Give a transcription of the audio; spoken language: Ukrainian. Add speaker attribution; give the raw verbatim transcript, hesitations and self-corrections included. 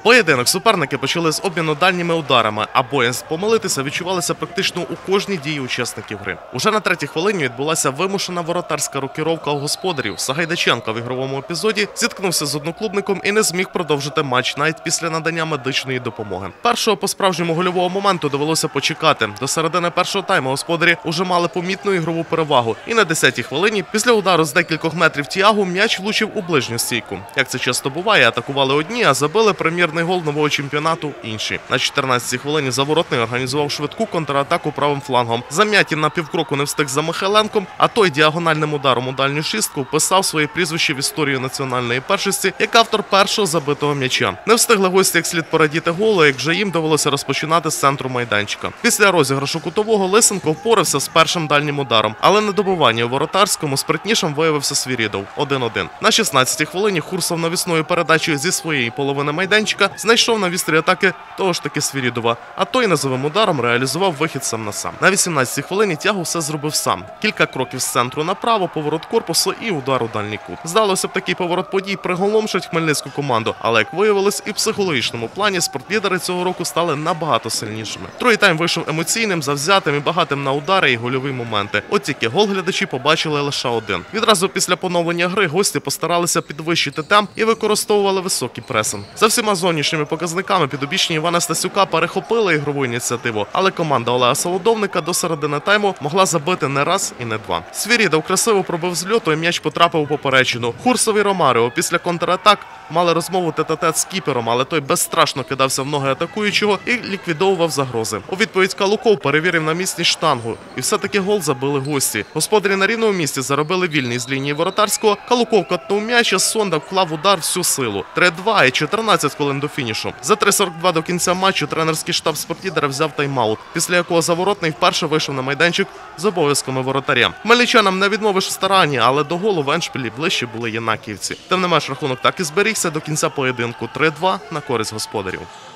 Speaker 1: Поєдинок суперники почали з обміну дальніми ударами, а боязь помилитися відчувалася практично у кожній дії учасників гри. Уже на третій хвилині відбулася вимушена воротарська рокіровка у господарів. Сагайдаченко в ігровому епізоді зіткнувся з одноклубником і не зміг продовжити матч навіть після надання медичної допомоги. Першого по-справжньому гольового моменту довелося почекати. До середини першого тайму господарі уже мали помітну ігрову перевагу. І на десятій хвилині після удару з декількох метрів Тіаго м'яч влучив у ближню стійку. Як це часто буває, атакували одні, а забили прем'єр гол нового чемпіонату інші. На чотирнадцятій хвилині Заворотний організував швидку контратаку правим флангом. Зам'ятін на півкроку не встиг за Михайленком, а той діагональним ударом у дальню шістку вписав своє прізвище в історію національної першості як автор першого забитого м'яча. Не встигли гості як слід порадіти голу, як вже їм довелося розпочинати з центру майданчика. Після розіграшу кутового Лисенко впорався з першим дальнім ударом, але на добиванні у воротарському спритнішим виявився Свірідов один один. На шістнадцятій хвилині Хурсов навісною передачею зі своєї половини майданчика знайшов на вістрі атаки того ж таки Свірідова, а той низовим ударом реалізував вихід сам на сам. На вісімнадцятій хвилині Тяго все зробив сам. Кілька кроків з центру направо, поворот корпусу і удар у дальній кут. Здалося б, такий поворот подій приголомшить хмельницьку команду, але, як виявилось, і в психологічному плані спортлідери цього року стали набагато сильнішими. Другий тайм вийшов емоційним, завзятим і багатим на удари і гольові моменти. От тільки гол глядачі побачили лише один. Відразу після поновлення гри гості постаралися підвищити темп і використовували високий пресинг. За всіма зовнішніми показниками підопічні Івана Стасюка перехопили ігрову ініціативу, але команда Олега Солодовника до середини тайму могла забити не раз і не два. Свірідов красиво пробив з льоту і м'яч потрапив у поперечину. Хурсов і Ромарио після контратак мали розмову тет-а-тет з кіпером, але той безстрашно кидався в ноги атакуючого і ліквідовував загрози. У відповідь Калуков перевірив на місці штангу, і все-таки гол забили гості. Господарі на рівному місці заробили вільний з лінії воротарського. Калуков катнув м'яч, а Сонда вклав удар всю силу. три-два і чотирнадцять хвилин до фінішу. За три сорок два до кінця матчу тренерський штаб спортлідера взяв тайм-аут, після якого Заворотний вперше вийшов на майданчик з обов'язками воротаря. Хмельничанам не відмовиш в старанні, але до голу в Еншпілі ближче були єнаківці. Тим не менш, рахунок так і зберігся до кінця поєдинку три-два на користь господарів.